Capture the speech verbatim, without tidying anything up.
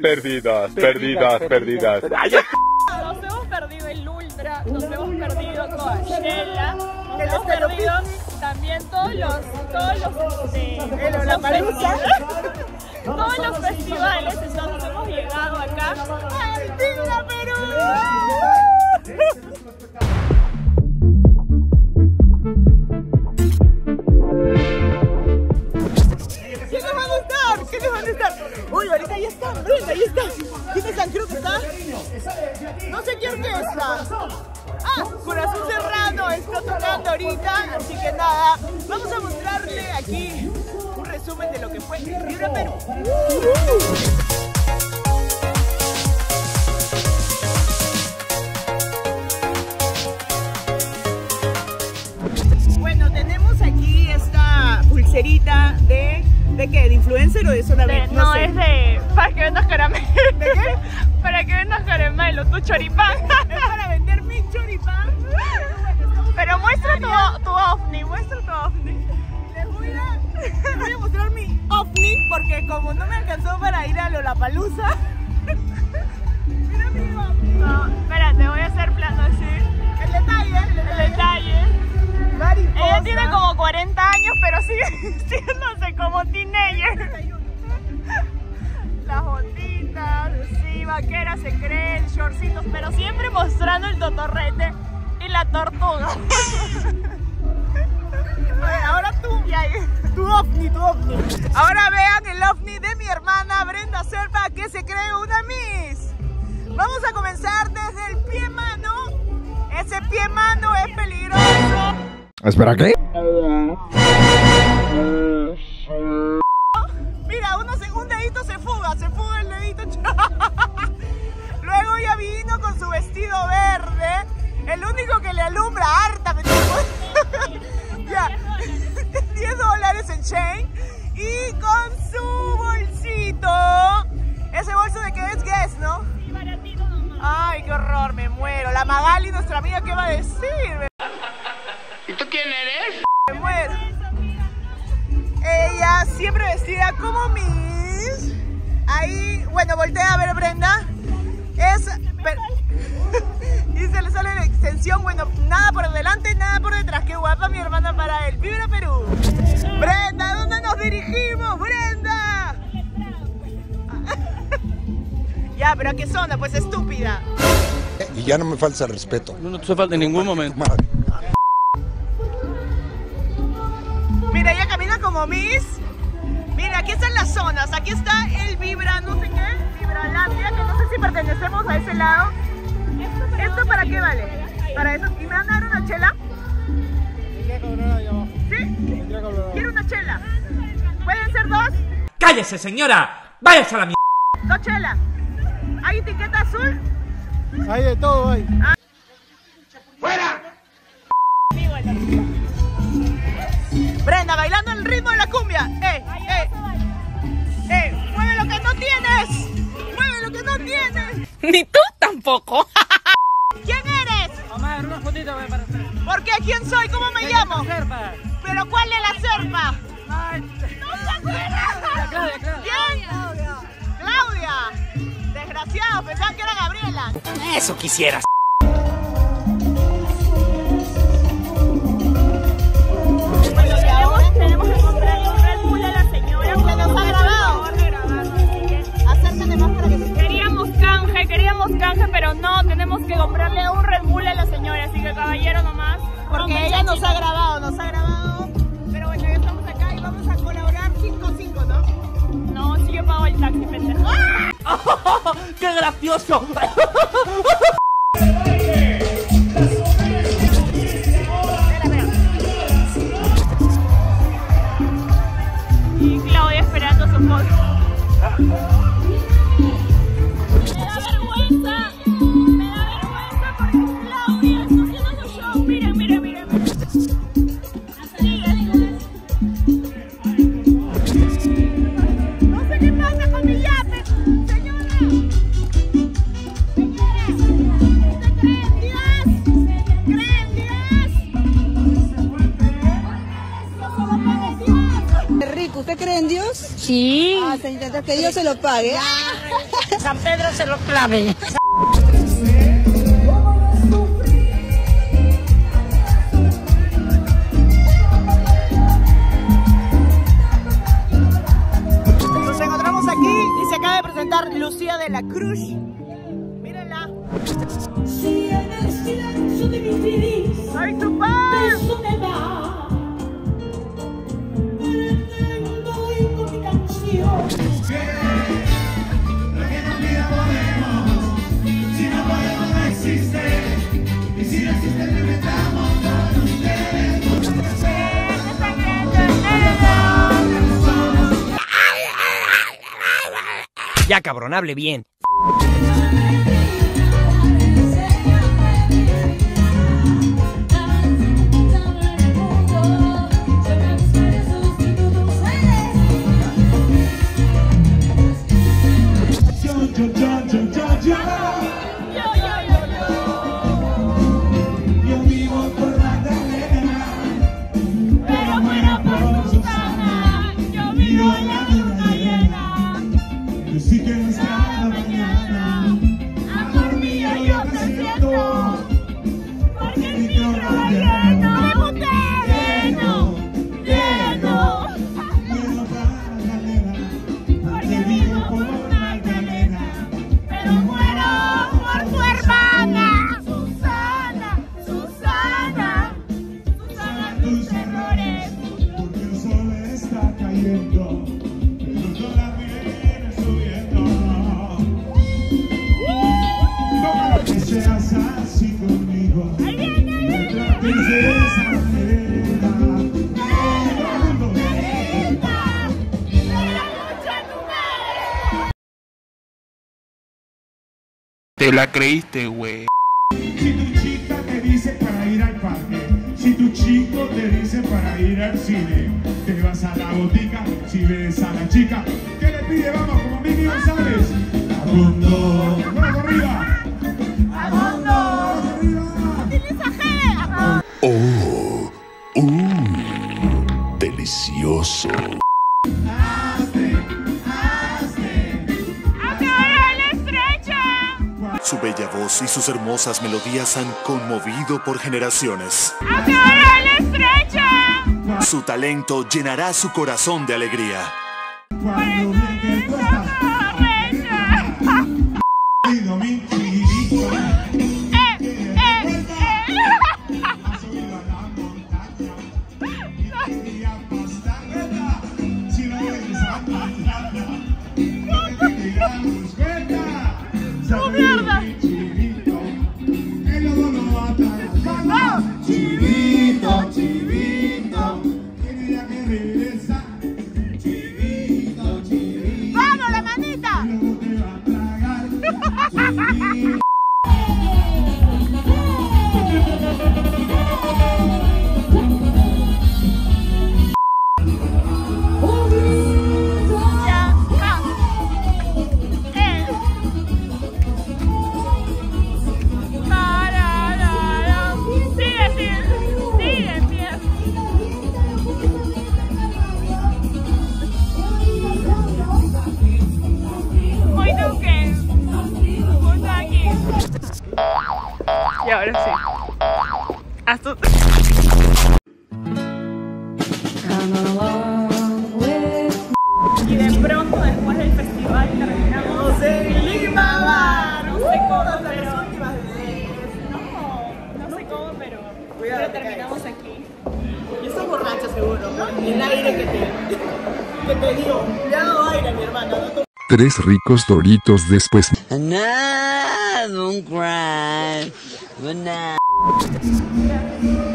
Perdidas, perdidas, perdidas. perdidas. Nos hemos perdido el Ultra, nos hemos perdido Coachella, nos hemos perdido también todos los, todos los, este, los, los festivales, todos los festivales, entonces hemos llegado acá al Viva Perú. ¿Qué les van a estar? ¿Qué les van a estar? Uy, ahorita ya están, Brenda, ahí están. ¿Quién es San Cruz que está? No sé qué orquesta. Ah, Corazón Serrano está tocando ahorita, así que nada, vamos a mostrarle aquí un resumen de lo que fue Viva Perú. Bueno, tenemos aquí esta pulserita de... ¿De qué? ¿De influencer o de zona de, No, no sé. Es de... para que vendas caramelo. ¿De qué? Para que vendas caramelo, tu choripán. Es para vender mi choripán. Pero muestra tu, tu ovni, muestra tu ovni. Les voy a, les voy a mostrar mi ovni porque como no me alcanzó para ir a Lollapalooza. Mira mi ovni. No, espérate, voy a hacer plano así. El detalle, el detalle. El detalle. Mariposa. Ella tiene como cuarenta años, pero sigue sintiéndose como teenager. Las botitas, sí, vaquera se creen, shortcitos, pero siempre mostrando el totorrete y la tortuga. Oye, ahora tú, tu ovni, tu ovni. Ahora vean el ovni de mi hermana Brenda Serpa, que se cree una Miss. Vamos a comenzar desde el pie mano. Ese pie mano es peligroso. ¿Espera qué? Mira, uno, un dedito se fuga, se fuga el dedito. Luego ya vino con su vestido verde, el único que le alumbra harta. Ya, diez dólares en chain y con su bolsito. Ese bolso de que es Guess, ¿no? Sí, baratito nomás. Ay, qué horror, me muero. La Magali, nuestra amiga, ¿qué va a decir? ¿Y tú quién eres? Me muero. Ella siempre vestida como Miss. Ahí, bueno, voltea a ver Brenda. Es... y se le sale la extensión. Bueno, nada por delante, nada por detrás. Qué guapa mi hermana para él. ¡Viva Perú! Brenda, ¿a dónde nos dirigimos? ¡Brenda! Ya, pero ¿a qué zona? Pues estúpida. Y ya no me falta respeto. No, no te hace falta en ningún momento. Madre. Mira, ella camina como Miss. Mira, aquí están las zonas. Aquí está el Vibra, no sé qué, Vibralandia, que no sé si pertenecemos a ese lado. ¿Esto para qué vale? Para eso. ¿Y me van a dar una chela? ¿Sí? Quiero una chela. ¿Pueden ser dos? ¡Cállese, señora! ¡Váyase a la mierda! Dos chelas. ¿Hay etiqueta azul? Hay de todo, hay. Ah. ¡Fuera! Brenda, bailando el ritmo de la cumbia. ¡Eh, eh! ¡Eh! ¡Mueve lo que no tienes! ¡Mueve lo que no tienes! Ni tú tampoco. ¿Quién eres? Mamá, una fotito para hacer. ¿Por qué? ¿Quién soy? ¿Cómo me llamo? Serpa. ¿Pero cuál es la serpa? Ay, ¡No se acuerda! Claudia, Claudia. ¿Quién? Claudia. Desgraciado, pensaban que era Gabriela. Eso quisieras. Bueno, y ahora tenemos que comprarle un Red Bull a la señora. Se nos ha grabado. Acércate más para que se... Queríamos canje, queríamos canje, pero no, tenemos que comprarle un Red Bull a la señora, así que caballero nomás. Porque No, ella nos muchachito. ha grabado, nos ha grabado. Pero bueno, ya estamos acá y vamos a colaborar cinco cinco, ¿no? No, si yo pago el taxi, pendejo. ¡Qué gracioso! Y Claudia esperando su foto. Me da vergüenza, me da vergüenza porque Claudia está haciendo su show. Miren, miren, miren. Sigue. No sé qué pasa con mi yape, señora. Señora, ¿usted cree en Dios? ¿Cree en Dios? Rico, ¿usted cree en en Dios? Sí. Ah, señorita, que Dios se lo pague. San Pedro se lo clave. Nos encontramos aquí y se acaba de presentar Lucía de la Cruz. Mírenla. Si en el silencio de mi feliz ¡Ay, tu paz! beso me va, pretendo ir con mi canción. Lo que no vida podemos, si no podemos no existe, y si no existe lo inventamos con ustedes. Ya cabrón, hable bien. Yo vivo por la galera, pero muero por Susana. Yo vivo en la luna llena, yo sí que no cada mañana. Amor mío, yo te siento, porque mi micro va lleno, lleno, lleno. Muero para la galera, porque vivo por la galera, pero muero por tu hermana. Susana, Susana, Susana, tus errores. Porque el sol está cayendo, pero el dólar viene subiendo. Que seas así conmigo, me trates de esa manera. Te la creíste, güey. Si tu chica te dice para ir al parque, si tu chico te dice para ir al cine, te vas a la botica, si ves a la chica, ¿qué le pide? Vamos, como Mimi González. Abundo. ¡Vamos arriba! ¡Abundo! ¡Arriba! ¡Utiliza G! Oh, uh, delicioso. Su bella voz y sus hermosas melodías han conmovido por generaciones. Su talento llenará su corazón de alegría. Cuando ven que tú estás arreglado, mi chirito, has subido a la montaña y quería pasar, ¿verdad? Si no ves a mañana, no te tiramos, ¿verdad? ¡No mierda! Mi chirito, el lobo lo va a traer. Chivito, chivito, quería que regresa. Chivito, chivito. ¡Vamos, la manita! El lobo te va a tragar. Chivito. Y ahora sí. Haz tu... Y de pronto, después del festival, terminamos en Lima Bar. No sé cómo, pero... No, no sé cómo, pero, pero terminamos aquí. Y estás borracha seguro, ¿no? Y el aire que te, que te dio. Le ha dado aire a mi hermana, ¿no? Tres ricos doritos después. Nah, don't cry. But nah.